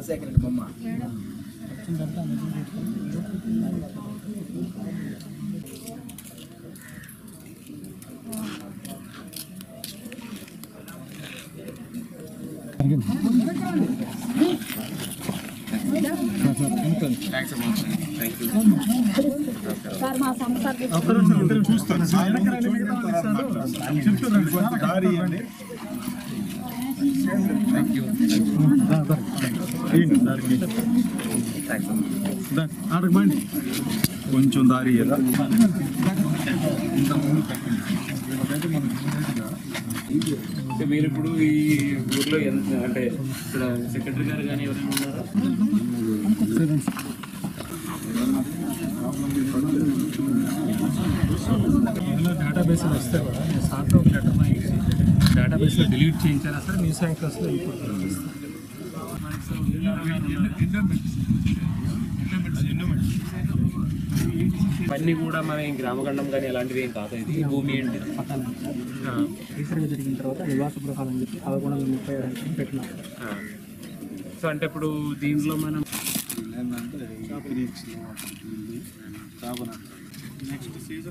రాజశేఖర రెడ్డి బొమ్మ. కొంచెం దారి మీరు ఇప్పుడు ఈ ఊర్లో ఎంత అంటే ఇక్కడ సెక్రటరీ గారు కానీ ఎవరైనా ఉన్నారా? డేటాబేస్లో వస్తే కూడా నేను సార్ట్ ఒక లెటర్ ఇచ్చి డేటాబేస్లో డిలీట్ చేయించారా సరే మీ శాంక్టర్స్లో ఇంపోర్ట్ చేస్తాను. ఇవన్నీ కూడా మన గ్రామగండం కానీ అలాంటివి ఏం కాదు. ఇది భూమి ఏంటి రీసెంట్గా జరిగిన తర్వాత నివాస గృహాలు అని చెప్పి 1136 పెట్టినాం. సో అంటే ఇప్పుడు దీంట్లో మనం నెక్స్ట్ సీజన్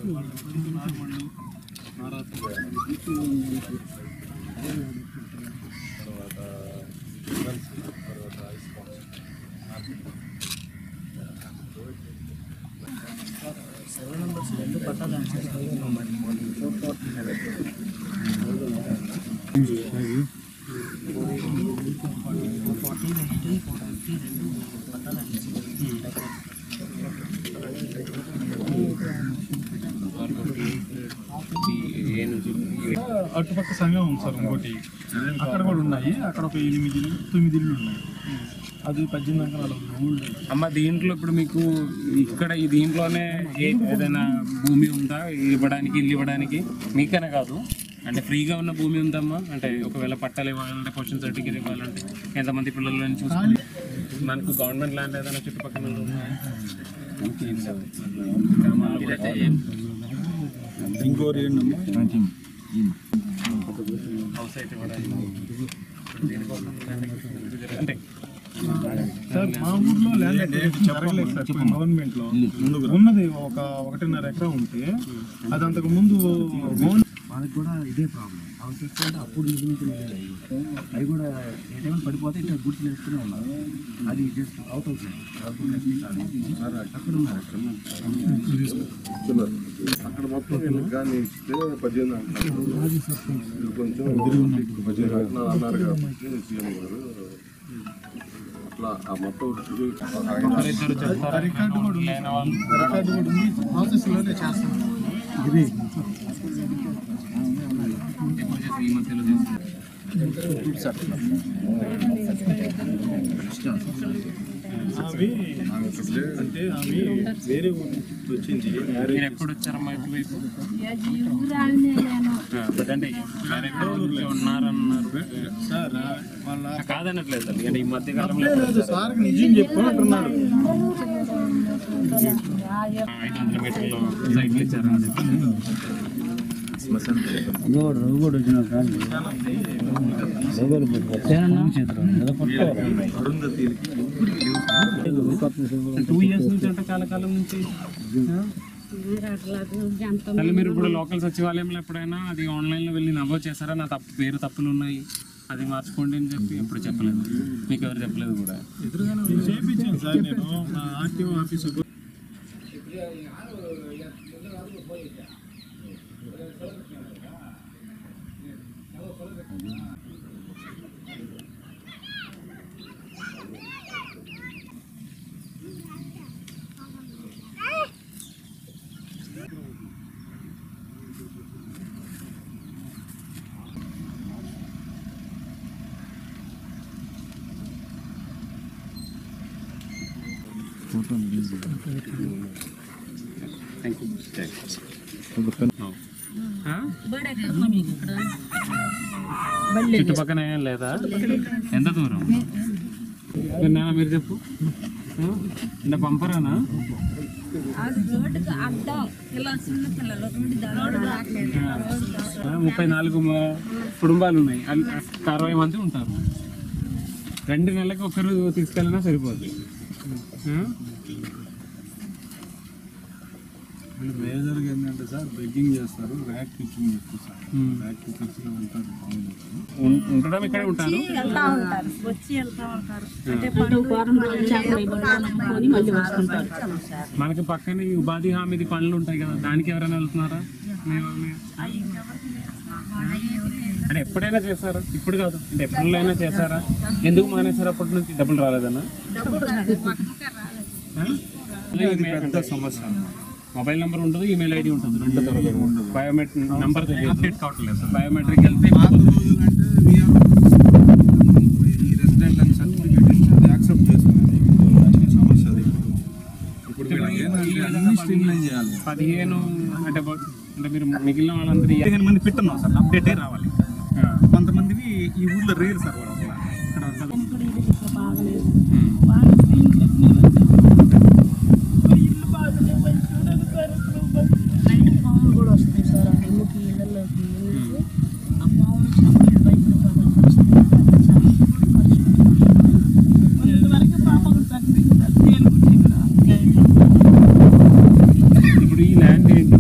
సర్వే నెంబర్స్ 2 పట్టాలు అటుపక్క సంఘం ఉంది సార్ ఇంకోటి, అక్కడ కూడా ఉన్నాయి. అక్కడ ఒక 8-9 ఇళ్ళు ఉన్నాయి. అది 18 అంకణాలు ఊళ్ళు. అమ్మ దీంట్లో ఇప్పుడు మీకు ఇక్కడ ఈ దీంట్లోనే ఏదైనా భూమి ఉందా ఇవ్వడానికి, ఇల్లు ఇవ్వడానికి? మీకనే కాదు అంటే ఫ్రీగా ఉన్న భూమి ఉందమ్మా? అంటే ఒకవేళ పట్టాలు ఇవ్వాలంటే పొజిషన్ సర్టిఫికేట్ ఇవ్వాలంటే ఎంతమంది పిల్లలని చూసుకోవాలి? మనకు గవర్నమెంట్ ల్యాండ్ ఏదైనా చుట్టుపక్కల ఇంకోటి హౌస్ అయితే ఇవ్వడానికి అంటే సార్ మా ఊర్లో ల్యాండ్ చెప్పలేదు సార్. గవర్నమెంట్లో ఉన్నది 1.5 ఎకరా ఉంటే అది అంతకు ముందు వాళ్ళకి కూడా ఇదే ప్రాబ్లం. హౌసెస్ అంటే అప్పుడు అవి కూడా ఏదైనా పడిపోతే ఇట్లా గుర్తు వేస్తూనే ఉన్నారు. అది జస్ట్ అవుట్ అవుతుంది. అక్కడ ఉన్నారు అక్కడ మొత్తం కానీ ఇస్తే 18 అంటున్నారు. కొంచెం 18 అన్నారు కాబట్టి సీఎం గారు అట్లా ఆ మొత్తం రికార్డు కూడా ఉంది. ప్రాసెస్లోనే చేస్తాం. ఇది ఈ మధ్యలో అవి అంటే అవి వేరే ఊరి వచ్చింది. మీరు ఎప్పుడు వచ్చారమ్మా ఇటువైపు? అంటే ఉన్నారన్నారు సార్ వాళ్ళ కాదనట్లేదు సార్. అంటే ఈ మధ్య కాలంలో సార్ నిజం చెప్పుకుంటున్నాడు. 500 మీటర్లు సైకిల్ ఇచ్చారు. కూడా వచ్చిన 2 years నుంచి అంటే చాలా కాలం నుంచి మీరు ఇప్పుడు లోకల్ సచివాలయంలో ఎప్పుడైనా అది ఆన్లైన్లో వెళ్ళి నమోదు చేశారా? నా పేరు తప్పులు ఉన్నాయి అది మార్చుకోండి అని చెప్పి ఎప్పుడు చెప్పలేదు? మీకు ఎవరు చెప్పలేదు కూడా? చేయించాను సార్ నేను మా ఆర్టీఓ ఆఫీసు. చుట్టుపక్కన ఏం లేదా? ఎంత దూరం? మీరు చెప్పు. అంటే పంపరానా? 34 కుటుంబాలు ఉన్నాయి. 60 మంది ఉంటారు. 2 నెలలకి ఒకరు తీసుకెళ్ళినా సరిపోద్ది. మేజర్గా ఏంటంటే సార్ బెగ్గింగ్ చేస్తారు, ర్యాక్ కిచ్చింగ్ ఎక్కువ సార్. ర్యాక్ కిచ్చింగ్ ఉంటారు, ఉండడం ఇక్కడే ఉంటారు. మనకి పక్కన ఉపాధి హామీ పనులు ఉంటాయి కదా, దానికి ఎవరైనా వెళ్తున్నారా? అంటే ఎప్పుడైనా చేస్తారా? ఇప్పుడు కాదు అంటే ఎప్పుడైనా చేస్తారా? ఎందుకు మానేశారు? అప్పటి నుంచి డబ్బులు రాలేదన్నా? పెద్ద సమస్య. మొబైల్ నెంబర్ ఉంటుంది, ఈమెయిల్ ఐడి ఉంటుంది, 2 దొరకదు. బయోమెట్రిక్ నెంబర్ అప్డేట్ కావట్లేదు సార్. బయోమెట్రిక్ వెళ్తే ఈ రెసిడెంట్ అని సర్టిఫికేట్ యాక్సెప్ట్ చేస్తున్నది సమస్య. అది ఇప్పుడు అన్ని స్ట్రీమ్లైన్ చేయాలి. 15 అంటే మీరు మిగిలిన వాళ్ళందరూ 15 మంది పెట్టున్నాం సార్, అప్డేటే రావాలి. కొంతమందికి ఈ ఊర్లో రేరు సార్ వాళ్ళు అసలు ఇప్పుడు ఈ ల్యాండ్ ఏంటి?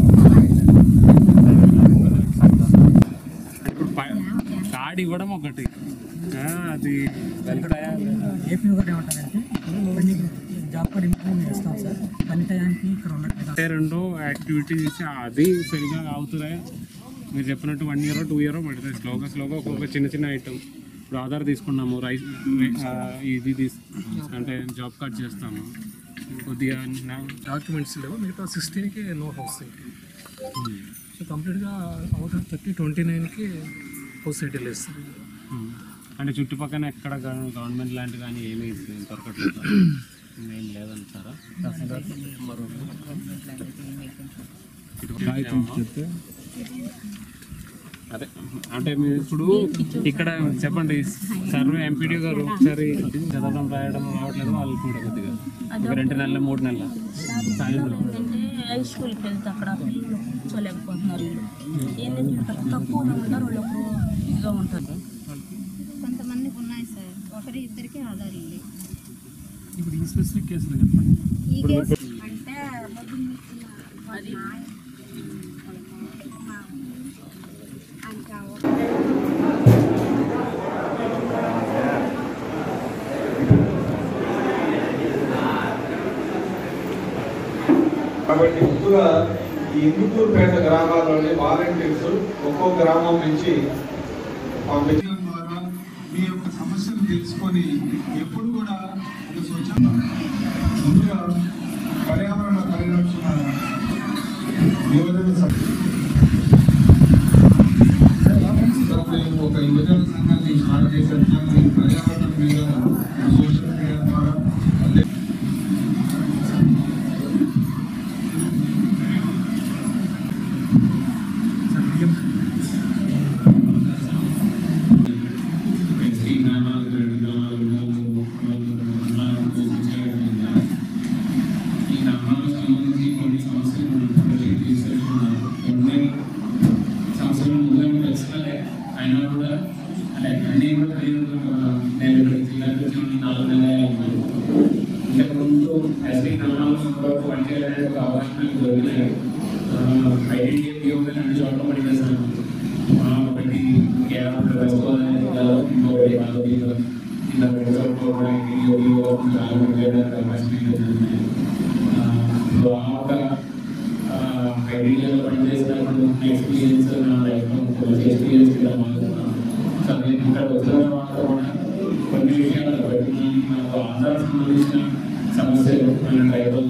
ఇప్పుడు కార్డు ఇవ్వడం ఒకటి, అది వెళ్తాయా? ఏపీ ఒకటి ఏమంటారంటే జాబ్ కార్డు ఇంప్లిమెంట్ చేస్తాం సార్, పని టయానికి ఇక్కడ ఉండట్లేదు. అంటే 2 యాక్టివిటీ చేసి అది సరిగా అవుతున్నాయా? మీరు చెప్పినట్టు 1 year 2 year పడుతుంది. స్లోగా ఒక్కొక్క చిన్న ఐటమ్. ఇప్పుడు ఆధార్ తీసుకున్నాము, రైస్ ఇది అంటే జాబ్ కార్డ్ చేస్తాము, కొద్దిగా డాక్యుమెంట్స్ లేవు, మిగతా 16కి నో హౌసింగ్. సో కంప్లీట్గా అవుట్ ఆఫ్ 29కి హౌస్ సెటిల్ వేస్తుంది. అంటే చుట్టుపక్కల ఎక్కడ గవర్నమెంట్ ల్యాండ్ కానీ ఏమీ దొరకట్లేదు, ఏం లేదంటారా? అదే అంటే మీరు ఇప్పుడు ఇక్కడ చెప్పండి, సర్వే ఎంపీడీ గారు ఒకసారి చదవడం రాయడం రావట్లేదు వాళ్ళు కూడా కొద్దిగా ఒక 2 నెలలు 3 నెలల సాయంత్రం హై స్కూల్కి వెళ్తే అక్కడ పిల్లలు కూర్చోలేకపోతున్నారు. ఏంటంటే తక్కువ ఉంటారు, వాళ్ళకు ఇదిగా ఉంటుంది. కొంతమందికి ఉన్నాయి సార్, 1-2కి ఆధార్ లేదు. ఇప్పుడు ఈ స్పెసిఫిక్ కేసులు చెప్పండి. ఈ కేసు అంటే అది కాబట్టి ముందుగా ఈ ఇందుకూరుపేట గ్రామాల్లోని వాలంటీర్స్ ఒక్కో గ్రామం నుంచి పంపించడం ద్వారా మీ యొక్క సమస్యను తెలుసుకొని ఎప్పుడు కూడా ముందుగా పర్యావరణ పరిరక్షణ యువజన మేము ఒక యువజన సంఘాన్ని స్టార్ట్ చేసిన పర్యావరణం మీద సోషల్ మీడియా ద్వారా ఐడియాలో పనిచేసినప్పుడు ఎక్స్పీరియన్స్ నా లైఫ్లో ఎక్స్పీరియన్స్ ఇక్కడ వచ్చిన తర్వాత కూడా కొన్ని విషయాలు బట్టి నాకు ఆధార్ సంబంధించిన సమస్యలు ట్రైబల్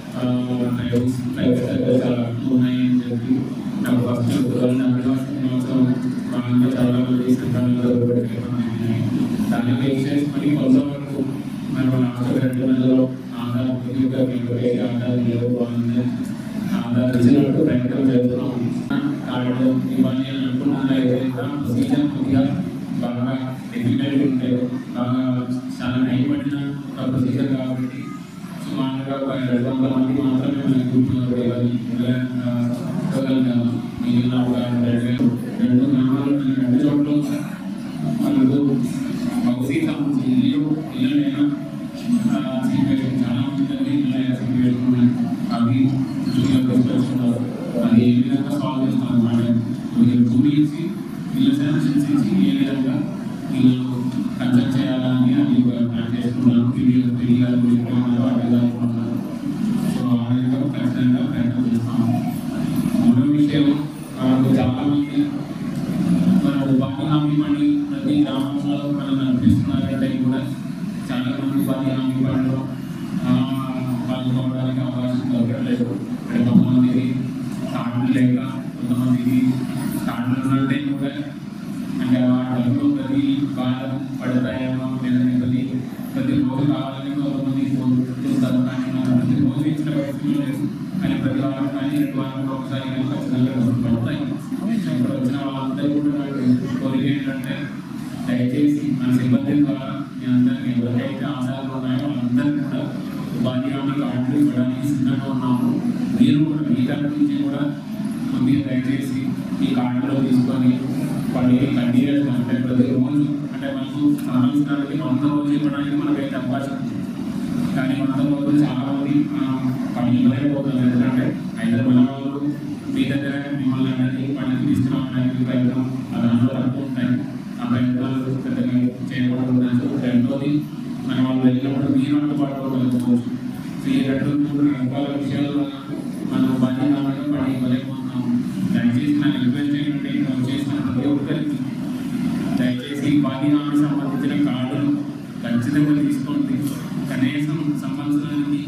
చాలా ఉన్నాయని చెప్పి నాకు ఫస్ట్ సంవత్సరం బాగా చాలా మంది సంఘాలలో దాన్ని బేస్ చేసుకొని కొంతవరకు మనం లాస్ట్ 2 నెలల్లో ఆధార్ ఆధార్ బాగుంది ఆధార్ ఇచ్చినట్టు ప్రయత్నం చేస్తున్నాం. కార్డు ఇవన్నీ అనుకుంటున్నా ఏదైనా ప్రొసీజర్ కొద్దిగా బాగా డెఫినెట్ ఉంటే బాగా చాలా టైం పడిన ఒక ప్రొసీజర్ కాబట్టి సుమారుగా 200 మంది మాత్రమే మన గ్రూప్లో ఇవ్వగలిగాము. మిగిలిన ఒక 2 గ్రామాలు 2 చోట్ల మనకు మాకు హౌసింగ్ సంబంధించి ఇళ్ళైనా సిచ్యువేషన్ చాలా ఉంటుంది. ఇళ్ళ సిచ్యువేషన్ ఉన్నాయి, అవి తీసుకొస్తున్నారు. అది ఏ విధంగా సాల్వ్ చేస్తున్నారు అన్నమాట. భూమి ఇచ్చి ఇల్లు శాంక్షన్స్ ఇచ్చి ఏ విధంగా ఇల్లు కన్స్ట్రక్ట్ చేయాలని అది ప్లాన్ చేసుకున్నాను. పిల్లలు అడ్డుదారుకున్నారు. సో ఆ విధంగా ఖచ్చితంగా ప్రయత్నం చేస్తాము. మూడో విషయం, చాలా మంది మన ఉపాధి హామీ పని ప్రతి గ్రామంలో మనం నడిపిస్తున్నారంటే కూడా చాలా మంది ఉపాధి హామీ పనిలో పాల్గొనడానికి అవకాశం దొరకట్లేదు. కొంతమందికి కార్డులు లేక, కొంతమందికి కార్డులు ఉన్నట్టే కూడా అంటే వాటిలో ప్రతి వారం పడతాయేమో లేదని ప్రతి రోజు కావాలని కొంతమంది చూస్తారు. కానీ మనం ప్రతి రోజు ఇచ్చిన పరిస్థితులు లేదు. కానీ ప్రతి వారం కానీ 2 వారాలకు ఒకసారి కానీ ఖచ్చితంగా పడతాయి. ఇక్కడ వచ్చిన వాళ్ళందరూ కూడా నాకు కోరిక ఏంటంటే దయచేసి మన సిబ్బంది ద్వారా మీ అందరికీ ఎవరికైతే ఆధారాలు ఉన్నాయో వాళ్ళందరికీ కూడా ఉపాధి హామీ కార్డులు ఇవ్వడానికి సిద్ధంగా ఉన్నాము. మీరు కూడా మీ తరఫు నుంచి కూడా మీరు దయచేసి ఈ కార్డులో తీసుకొని కంటిన్యూస్గా అంటే ప్రతి రోజు అంటే మనకు సంవత్సరానికి 100 రోజులు ఇవ్వడానికి మనకైతే అవకాశం ఉంది. కానీ 100 రోజులు చాలా మంది పని ఇవ్వలేకపోతున్నారు. ఎందుకంటే అయితే మన వాళ్ళు మీ దగ్గర మిమ్మల్ని అనేది పనికి తీసుకురావడానికి ప్రయత్నం దాంట్లో తక్కువ ఉంటాయి. ఆ ప్రయత్నాలు పెద్దగా చేయకూడదు. రెండోది మన వాళ్ళు వెళ్ళినప్పుడు మీరు అందుబాటులో వెళ్ళకపోవచ్చు. ఈ 2-3 రకాల విషయాలు మనం బాధ్యతగా పని ఇవ్వలేకపోతున్నాము. దయచేసి నా రిక్వెస్ట్ ఏంటంటే చేసిన ప్రతి ఒక్కరికి దయచేసి ఉపాధి హామీ సంబంధించిన కార్డులు ఖచ్చితంగా తీసుకోండి. కనీసం సంవత్సరానికి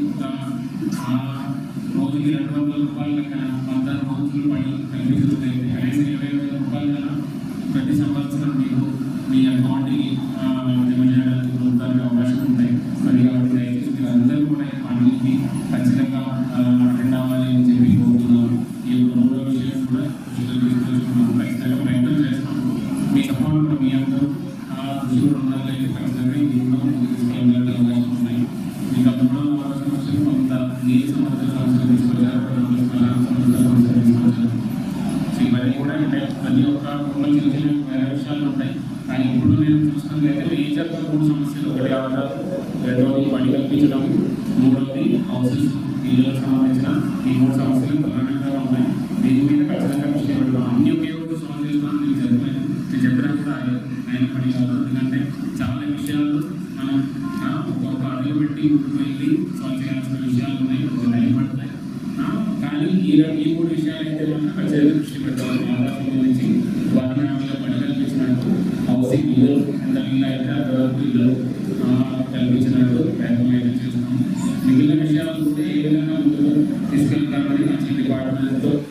రోజుకి 200 రూపాయల కన్నా 100 రోజులు పని కల్పిస్తుంది. కనీసం 20,000 రూపాయల కన్నా ప్రతి సంవత్సరం మీకు మీ అకౌంట్కి జమ చేయడానికి పొందడానికి అవకాశం ఉంటాయి. మరి కాబట్టి దయచేసి మీరు అందరూ కూడా ఈ పనులకి ఖచ్చితంగా అటెండ్ అవ్వాలి అని చెప్పి కోరుతున్నాను. ఈ 3వ విషయం కూడా ఖచ్చితంగా ప్రయత్నం చేస్తాము. మీ అకౌంట్ కూడా మీ అందరూ దృష్టిలో ఉండాలి. ఖచ్చితంగా ఈ తీసుకెళ్ళడానికి అవకాశం ఉన్నాయి. మీకు ఆ 3వ అవకాశం కొంత నీటి సమస్యల సమస్యలు తీసుకొచ్చారు, సమస్యలు తీసుకొచ్చారు. ఇవన్నీ కూడా అంటే ప్రతి ఒక్క కుటుంబం చిన్న చిన్న వేరే విషయాలు ఉంటాయి. కానీ ఇప్పుడు నేను చూస్తున్నట్లయితే మేజర్గా 3 సమస్యలు. ఒకటి ఆధార్, రెండవది పని కల్పించడం, మూడవది హౌసెస్ ఇళ్ళకు సంబంధించిన ఈ 3 సమస్యలు ప్రధానంగా ఉన్నాయి. దీని మీద ఖచ్చితంగా కృషి పెడతాం. అన్ని ఒకే రోజు సాల్వ్ చేస్తాను నేను చెప్పినా కూడా ఆయన పని కాదు. ఎందుకంటే చాలా విషయాలు మనం ఒక్కొక్క అడుగు పెట్టి ముందుకు వెళ్ళి సాల్వ్ చేయాల్సిన విషయాలు ఉన్నాయి, టైం పడతాయి. కానీ ఈ 3 విషయాలు అయితే మనం ఖచ్చితంగా దృష్టి పెట్టాలి. ఆధార్ సంబంధించి ఉపాధి హామీలో పని కల్పించినట్టు, హౌసింగ్ ఇల్లు ఎంత ఇల్లు అయితే అంతవరకు ఇల్లు కల్పించినట్టు ప్రయత్నం అయితే చేస్తున్నాం. మిగిలిన విషయాలు కూడా ఏ విధంగా ముందుకు తీసుకెళ్తామని మంచి డిపార్ట్మెంట్తో